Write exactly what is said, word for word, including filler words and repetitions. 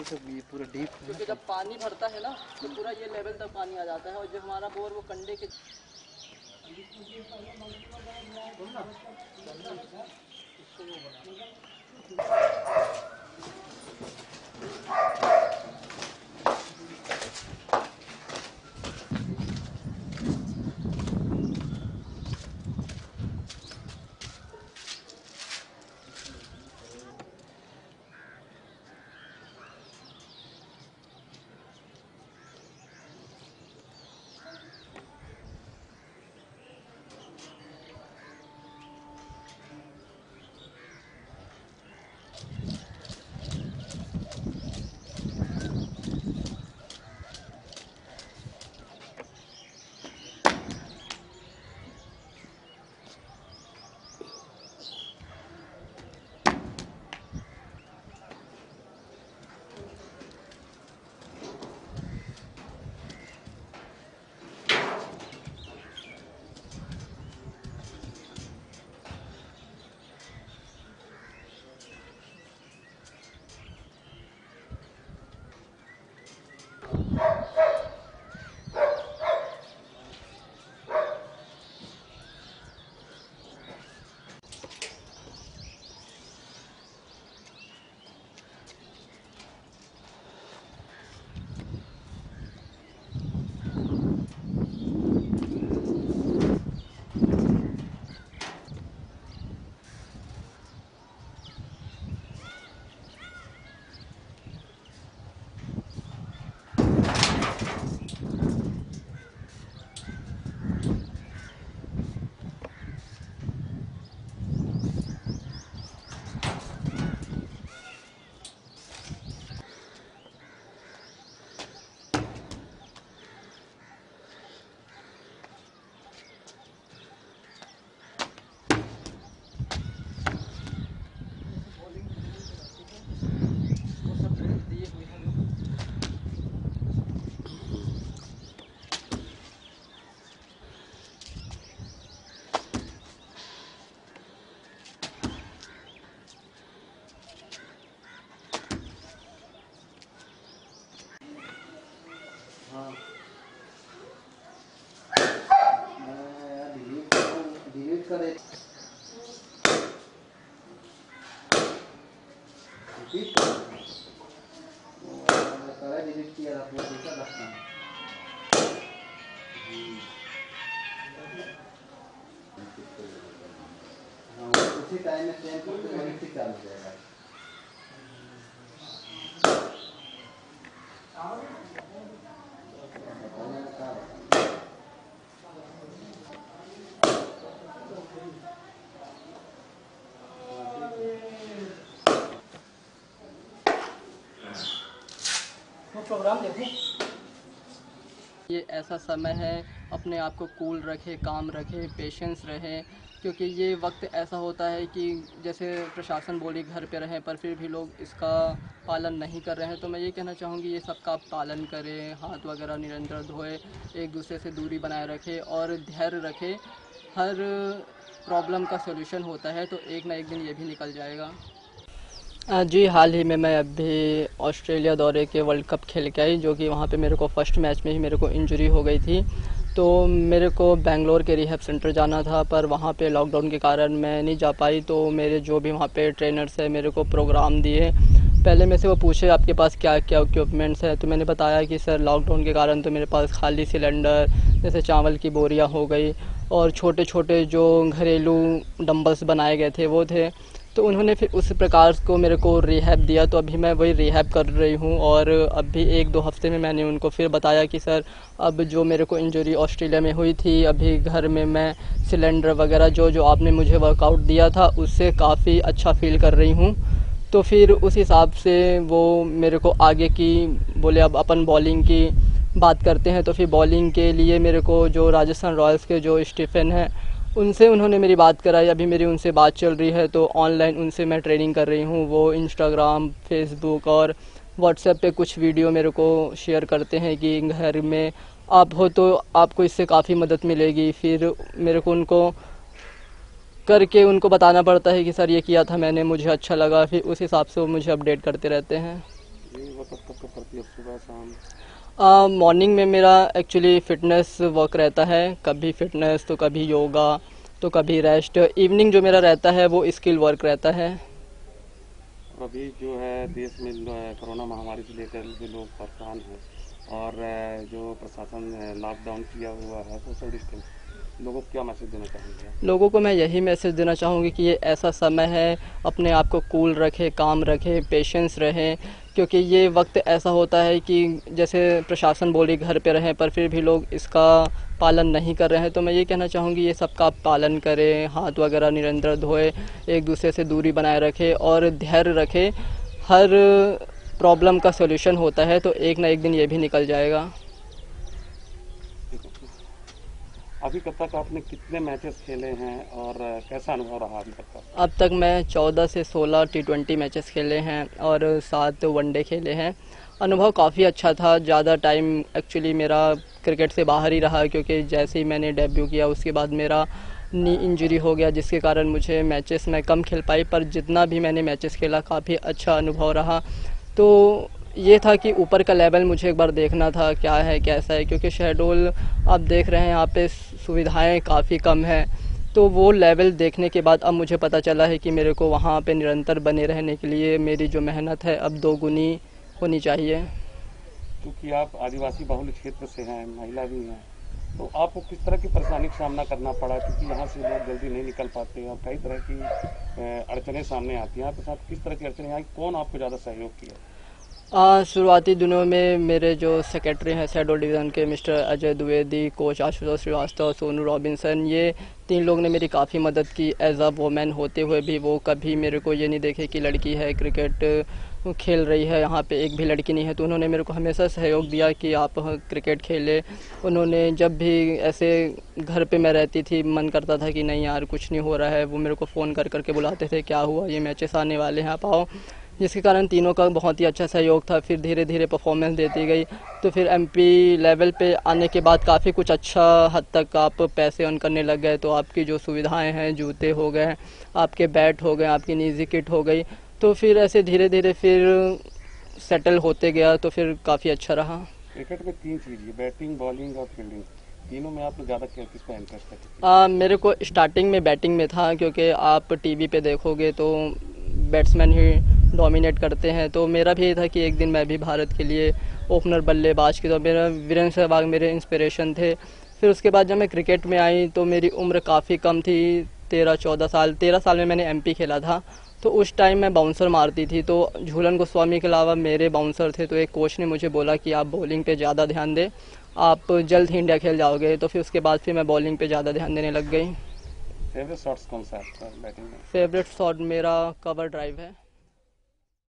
से ये पूरा डीप, क्योंकि जब पानी भरता है ना तो पूरा ये लेवल तक पानी आ जाता है, और जो हमारा बोर वो कंडे के डिलीट करे डिलीट किया आपको देखा रखना। हाँ उसी टाइम में सेम करते वही से चालू हो जाएगा। प्रोग्राम देखो। ये ऐसा समय है, अपने आप को कूल रखे, काम रखे, पेशेंस रहे, क्योंकि ये वक्त ऐसा होता है कि जैसे प्रशासन बोली घर पे रहें, पर फिर भी लोग इसका पालन नहीं कर रहे हैं। तो मैं ये कहना चाहूँगी ये सबका आप पालन करें, हाथ वगैरह निरंतर धोए, एक दूसरे से दूरी बनाए रखें और धैर्य रखें। हर प्रॉब्लम का सलूशन होता है, तो एक ना एक दिन ये भी निकल जाएगा। जी हाल ही में मैं अभी ऑस्ट्रेलिया दौरे के वर्ल्ड कप खेल के आई, जो कि वहाँ पे मेरे को फर्स्ट मैच में ही मेरे को इंजरी हो गई थी। तो मेरे को बेंगलोर के रिहैब सेंटर जाना था, पर वहाँ पे लॉकडाउन के कारण मैं नहीं जा पाई। तो मेरे जो भी वहाँ पे ट्रेनर्स है मेरे को प्रोग्राम दिए। पहले में से वो पूछे आपके पास क्या क्या इक्विपमेंट्स है, तो मैंने बताया कि सर लॉकडाउन के कारण तो मेरे पास खाली सिलेंडर, जैसे चावल की बोरियाँ हो गई, और छोटे छोटे जो घरेलू डंबल्स बनाए गए थे वो थे। तो उन्होंने फिर उस प्रकार को मेरे को रिहैब दिया। तो अभी मैं वही रिहैब कर रही हूँ, और अभी एक दो हफ्ते में मैंने उनको फिर बताया कि सर अब जो मेरे को इंजरी ऑस्ट्रेलिया में हुई थी, अभी घर में मैं सिलेंडर वगैरह जो जो आपने मुझे वर्कआउट दिया था उससे काफ़ी अच्छा फील कर रही हूँ। तो फिर उस हिसाब से वो मेरे को आगे की बोले अब अपन बॉलिंग की बात करते हैं। तो फिर बॉलिंग के लिए मेरे को जो राजस्थान रॉयल्स के जो स्टीफन हैं उनसे उन्होंने मेरी बात कराई। अभी मेरी उनसे बात चल रही है, तो ऑनलाइन उनसे मैं ट्रेनिंग कर रही हूँ। वो इंस्टाग्राम, फेसबुक और व्हाट्सएप पे कुछ वीडियो मेरे को शेयर करते हैं कि घर में आप हो तो आपको इससे काफ़ी मदद मिलेगी। फिर मेरे को उनको करके उनको बताना पड़ता है कि सर ये किया था मैंने, मुझे अच्छा लगा। फिर उस हिसाब से वो मुझे अपडेट करते रहते हैं। वर्कआउट कब कब करती है, सुबह शाम? मॉर्निंग में मेरा एक्चुअली फ़िटनेस वर्क रहता है, कभी फ़िटनेस तो कभी योगा तो कभी रेस्ट। इवनिंग जो मेरा रहता है वो स्किल वर्क रहता है। अभी जो है देश में कोरोना महामारी से लेकर जो लोग परेशान हैं और जो प्रशासन ने लॉकडाउन किया हुआ है, सोशल डिस्टेंस, लोगों को क्या मैसेज देना चाहेंगे? लोगों को मैं यही मैसेज देना चाहूँगी कि ये ऐसा समय है, अपने आप को कूल रखें, काम रखें, पेशेंस रहें, क्योंकि ये वक्त ऐसा होता है कि जैसे प्रशासन बोली घर पे रहें, पर फिर भी लोग इसका पालन नहीं कर रहे हैं। तो मैं ये कहना चाहूँगी ये सबका पालन करें, हाथ वगैरह निरंतर धोए, एक दूसरे से दूरी बनाए रखें और धैर्य रखें। हर प्रॉब्लम का सॉल्यूशन होता है, तो एक ना एक दिन ये भी निकल जाएगा। अभी तक तक आपने कितने मैचेस खेले हैं और कैसा अनुभव रहा अभी तक का? अब तक मैं चौदह से सोलह टी ट्वेंटी मैचेस खेले हैं और सात वनडे खेले हैं। अनुभव काफ़ी अच्छा था। ज़्यादा टाइम एक्चुअली मेरा क्रिकेट से बाहर ही रहा, क्योंकि जैसे ही मैंने डेब्यू किया उसके बाद मेरा नी इंजरी हो गया, जिसके कारण मुझे मैचेस में कम खेल पाई। पर जितना भी मैंने मैचेस खेला काफ़ी अच्छा अनुभव रहा। तो ये था कि ऊपर का लेवल मुझे एक बार देखना था क्या है कैसा है, क्योंकि शहडोल आप देख रहे हैं यहाँ पे सुविधाएं काफ़ी कम हैं। तो वो लेवल देखने के बाद अब मुझे पता चला है कि मेरे को वहाँ पे निरंतर बने रहने के लिए मेरी जो मेहनत है अब दोगुनी होनी चाहिए। क्योंकि आप आदिवासी बहुल क्षेत्र से हैं, महिला भी हैं, तो आपको किस तरह की परेशानी का सामना करना पड़ा? क्योंकि यहाँ से लोग जल्दी नहीं निकल पाते और कई तरह की अड़चनें सामने आती हैं। आपके साथ किस तरह की अड़चनें आई, कौन आपको ज़्यादा सहयोग किया? आ, शुरुआती दिनों में मेरे जो सेक्रेटरी हैं शहडोल डिवीज़न के, mister Ajay Dwivedi, coach Ashutosh Shrivastava, Sonu Robinson, ये तीन लोग ने मेरी काफ़ी मदद की। एज अ वोमेन होते हुए भी वो कभी मेरे को ये नहीं देखे कि लड़की है, क्रिकेट खेल रही है, यहाँ पे एक भी लड़की नहीं है। तो उन्होंने मेरे को हमेशा सहयोग दिया कि आप क्रिकेट खेले। उन्होंने जब भी ऐसे घर पे मैं रहती थी, मन करता था कि नहीं यार कुछ नहीं हो रहा है, वो मेरे को फ़ोन कर करके बुलाते थे, क्या हुआ, ये मैचेस आने वाले हैं, आप आओ। जिसके कारण तीनों का बहुत ही अच्छा सहयोग था। फिर धीरे धीरे परफॉर्मेंस देती गई, तो फिर एमपी लेवल पे आने के बाद काफ़ी कुछ अच्छा हद तक आप पैसे अर्न करने लग गए। तो आपकी जो सुविधाएं हैं, जूते हो गए, आपके बैट हो गए, आपकी निजी किट हो गई, तो फिर ऐसे धीरे धीरे फिर सेटल होते गया, तो फिर काफ़ी अच्छा रहा। क्रिकेट में तीन चीज़ है, बैटिंग, बॉलिंग और फील्डिंग, तीनों में आपने ज़्यादा किस पर इंटरेस्ट है? आ, मेरे को स्टार्टिंग में बैटिंग में था, क्योंकि आप टीवी पे देखोगे तो बैट्समैन ही डोमिनेट करते हैं। तो मेरा भी ये था कि एक दिन मैं भी भारत के लिए ओपनर बल्लेबाज की, तो मेरा वीरेंद्र सहवाग मेरे इंस्पिरेशन थे। फिर उसके बाद जब मैं क्रिकेट में आई तो मेरी उम्र काफ़ी कम थी, तेरह चौदह साल तेरह साल में मैंने एमपी खेला था। तो उस टाइम मैं बाउंसर मारती थी, तो झूलन गोस्वामी के अलावा मेरे बाउंसर थे। तो एक कोच ने मुझे बोला कि आप बॉलिंग पे ज़्यादा ध्यान दें, आप जल्द ही इंडिया खेल जाओगे। तो फिर उसके बाद फिर मैं बॉलिंग पे ज़्यादा ध्यान देने लग गई। फेवरेट शॉट्स कौन सा है बैटिंग में? फेवरेट शॉट मेरा कवर ड्राइव है।